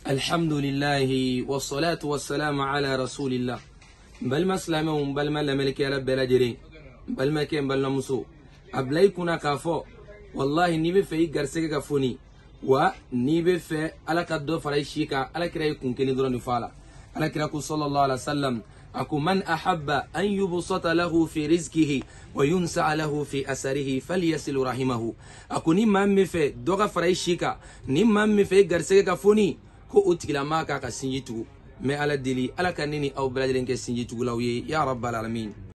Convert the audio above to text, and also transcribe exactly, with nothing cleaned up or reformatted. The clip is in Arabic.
الحمد لله والصلاة والسلام على رسول الله. بل مسلمون بل ما لملك يا رب الجرين بل ما كان بل نمسو أبلاي كنا كافو والله نيبي في غرسك كفوني ونيبي في على كدو فريشيكا على كراي كون كني درون فالا على كراكو صلى الله عليه وسلم أكو من أحب أن يبسط له في رزقه وينسع له في أثره فليصل رحمه. أكو نيم في دوغا فريشيكا نيم في غرسك كفوني ko utigila maka ka sinjitu me ala dili ala kanini aw balajilen ke sinjitu lawye ya rabbal alamin.